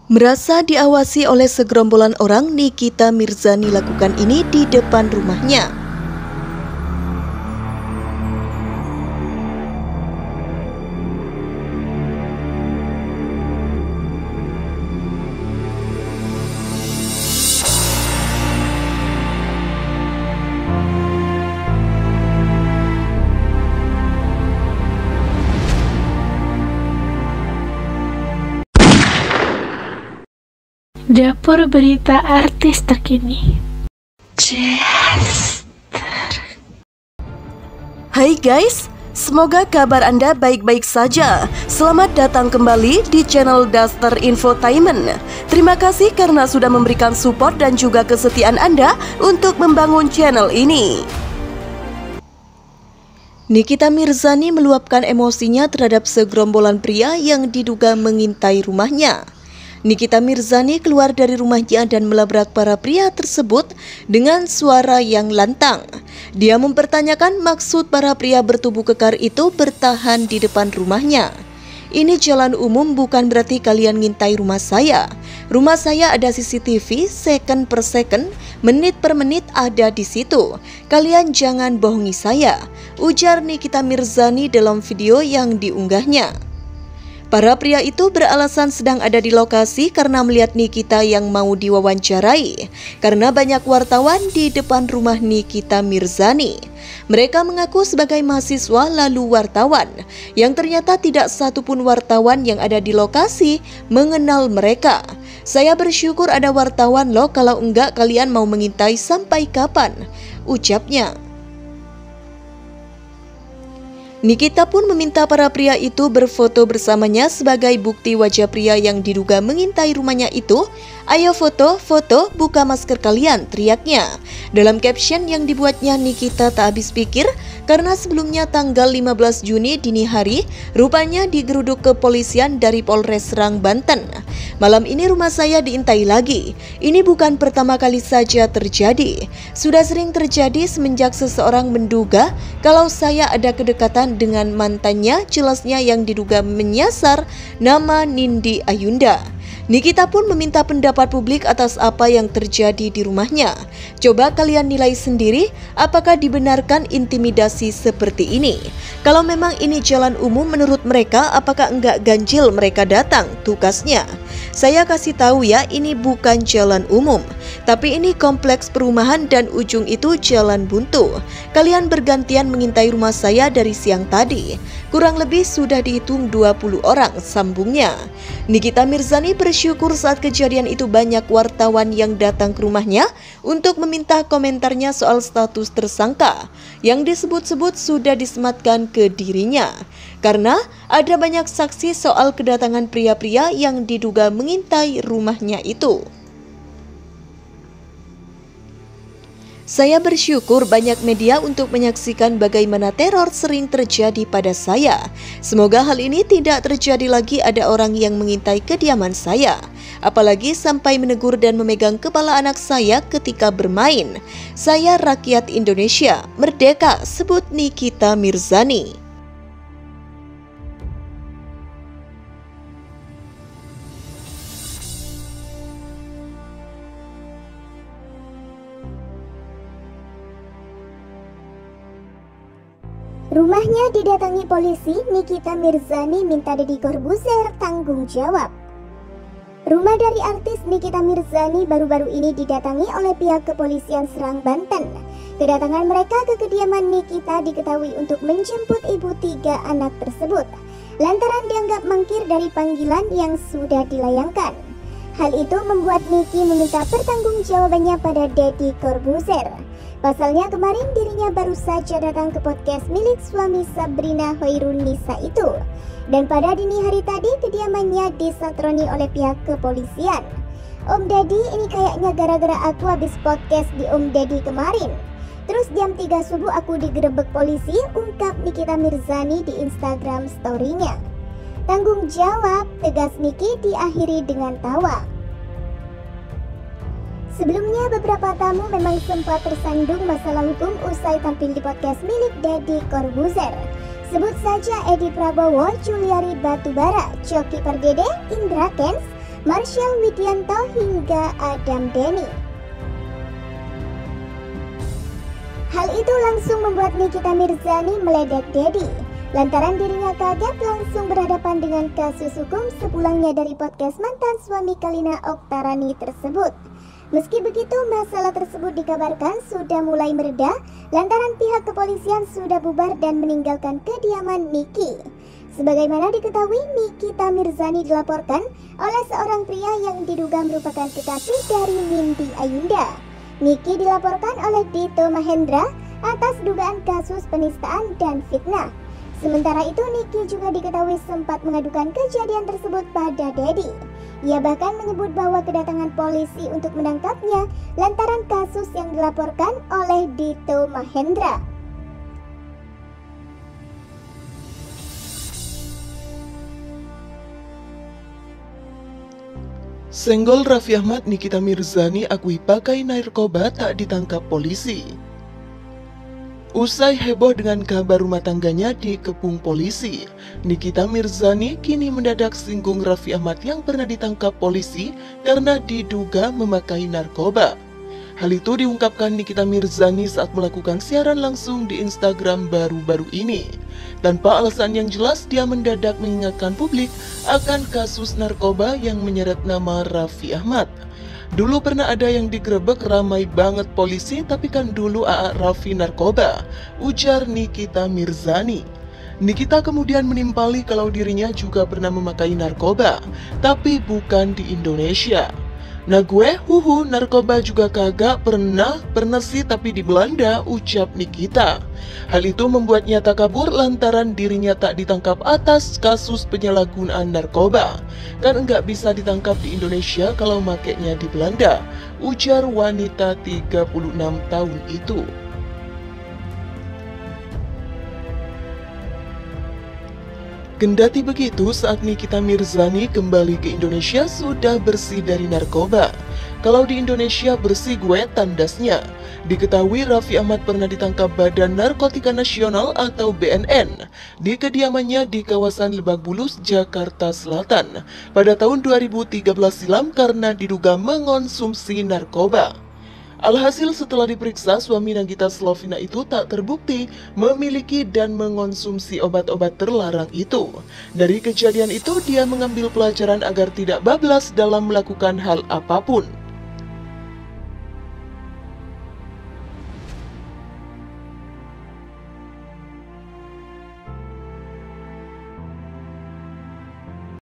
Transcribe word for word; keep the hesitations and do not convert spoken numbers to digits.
Merasa diawasi oleh segerombolan orang, Nikita Mirzani lakukan ini di depan rumahnya. Dapur berita artis terkini. Hai guys, semoga kabar Anda baik-baik saja. Selamat datang kembali di channel Daster Infotainment. Terima kasih karena sudah memberikan support dan juga kesetiaan Anda untuk membangun channel ini. Nikita Mirzani meluapkan emosinya terhadap segerombolan pria yang diduga mengintai rumahnya. Nikita Mirzani keluar dari rumahnya dan melabrak para pria tersebut dengan suara yang lantang. Dia mempertanyakan maksud para pria bertubuh kekar itu bertahan di depan rumahnya. Ini jalan umum, bukan berarti kalian ngintai rumah saya. Rumah saya ada C C T V second per second, menit per menit ada di situ. Kalian jangan bohongi saya, ujar Nikita Mirzani dalam video yang diunggahnya. Para pria itu beralasan sedang ada di lokasi karena melihat Nikita yang mau diwawancarai, karena banyak wartawan di depan rumah Nikita Mirzani. Mereka mengaku sebagai mahasiswa lalu wartawan, yang ternyata tidak satupun wartawan yang ada di lokasi mengenal mereka. Saya bersyukur ada wartawan loh, kalau enggak kalian mau mengintai sampai kapan, ucapnya. Nikita pun meminta para pria itu berfoto bersamanya sebagai bukti wajah pria yang diduga mengintai rumahnya itu. Ayo foto, foto, buka masker kalian, teriaknya. Dalam caption yang dibuatnya, Nikita tak habis pikir karena sebelumnya tanggal lima belas Juni dini hari rupanya digeruduk kepolisian dari Polres Serang, Banten. Malam ini rumah saya diintai lagi. Ini bukan pertama kali saja terjadi. Sudah sering terjadi semenjak seseorang menduga kalau saya ada kedekatan dengan mantannya, jelasnya, yang diduga menyasar nama Nindi Ayunda. Nikita pun meminta pendapat publik atas apa yang terjadi di rumahnya. Coba kalian nilai sendiri, apakah dibenarkan intimidasi seperti ini? Kalau memang ini jalan umum menurut mereka, apakah enggak ganjil mereka datang, tugasnya? Saya kasih tahu ya, ini bukan jalan umum, tapi ini kompleks perumahan dan ujung itu jalan buntu. Kalian bergantian mengintai rumah saya dari siang tadi. Kurang lebih sudah dihitung dua puluh orang, sambungnya. Nikita Mirzani bersyukur saat kejadian itu banyak wartawan yang datang ke rumahnya untuk meminta komentarnya soal status tersangka yang disebut-sebut sudah disematkan ke dirinya. Karena ada banyak saksi soal kedatangan pria-pria yang diduga mengintai rumahnya itu. Saya bersyukur banyak media untuk menyaksikan bagaimana teror sering terjadi pada saya. Semoga hal ini tidak terjadi lagi, ada orang yang mengintai kediaman saya. Apalagi sampai menegur dan memegang kepala anak saya ketika bermain. Saya rakyat Indonesia, merdeka, sebut Nikita Mirzani. Rumahnya didatangi polisi, Nikita Mirzani minta Deddy Corbuzier tanggung jawab. Rumah dari artis Nikita Mirzani baru-baru ini didatangi oleh pihak kepolisian Serang, Banten. Kedatangan mereka ke kediaman Nikita diketahui untuk menjemput ibu tiga anak tersebut, lantaran dianggap mangkir dari panggilan yang sudah dilayangkan. Hal itu membuat Niki meminta pertanggungjawabannya pada Deddy Corbuzier. Pasalnya kemarin dirinya baru saja datang ke podcast milik suami Sabrina Hoirun Nisa itu. Dan pada dini hari tadi kediamannya disatroni oleh pihak kepolisian. Om Deddy, ini kayaknya gara-gara aku habis podcast di Om Deddy kemarin. Terus jam tiga subuh aku digerebek polisi, ungkap Nikita Mirzani di Instagram story-nya. Tanggung jawab, tegas Niki diakhiri dengan tawa. Sebelumnya beberapa tamu memang sempat tersandung masalah hukum usai tampil di podcast milik Deddy Corbuzier. Sebut saja Edi Prabowo, Juliari Batubara, Coki Pardede, Indra Kents, Marshall Widianto hingga Adam Denny. Hal itu langsung membuat Nikita Mirzani meledek Dedi. Lantaran dirinya kaget langsung berhadapan dengan kasus hukum sepulangnya dari podcast mantan suami Kalina Oktarani tersebut. Meski begitu, masalah tersebut dikabarkan sudah mulai mereda lantaran pihak kepolisian sudah bubar dan meninggalkan kediaman Niki. Sebagaimana diketahui, Nikita Mirzani dilaporkan oleh seorang pria yang diduga merupakan kekasih dari Nindi Ayunda. Niki dilaporkan oleh Dito Mahendra atas dugaan kasus penistaan dan fitnah. Sementara itu, Niki juga diketahui sempat mengadukan kejadian tersebut pada Dedi. Ia bahkan menyebut bahwa kedatangan polisi untuk menangkapnya lantaran kasus yang dilaporkan oleh Dito Mahendra. Senggol Raffi Ahmad, Nikita Mirzani akui pakai narkoba tak ditangkap polisi. Usai heboh dengan kabar rumah tangganya dikepung polisi, Nikita Mirzani kini mendadak singgung Raffi Ahmad yang pernah ditangkap polisi karena diduga memakai narkoba. Hal itu diungkapkan Nikita Mirzani saat melakukan siaran langsung di Instagram baru-baru ini. Tanpa alasan yang jelas, dia mendadak mengingatkan publik akan kasus narkoba yang menyeret nama Raffi Ahmad. Dulu pernah ada yang digerebek ramai banget polisi, tapi kan dulu A A Raffi narkoba, ujar Nikita Mirzani. Nikita kemudian menimpali kalau dirinya juga pernah memakai narkoba, tapi bukan di Indonesia. Nah gue, huhu, narkoba juga kagak pernah, pernah sih tapi di Belanda, ucap Nikita. Hal itu membuatnya tak kabur lantaran dirinya tak ditangkap atas kasus penyalahgunaan narkoba. Kan enggak bisa ditangkap di Indonesia kalau makainya di Belanda, ujar wanita tiga puluh enam tahun itu. Kendati begitu, saat Nikita Mirzani kembali ke Indonesia sudah bersih dari narkoba. Kalau di Indonesia bersih gue, tandasnya. Diketahui Raffi Ahmad pernah ditangkap Badan Narkotika Nasional atau B N N di kediamannya di kawasan Lebak Bulus, Jakarta Selatan pada tahun dua ribu tiga belas silam karena diduga mengonsumsi narkoba. Alhasil setelah diperiksa, suami Nagita Slavina itu tak terbukti memiliki dan mengonsumsi obat-obat terlarang itu. Dari kejadian itu, dia mengambil pelajaran agar tidak bablas dalam melakukan hal apapun.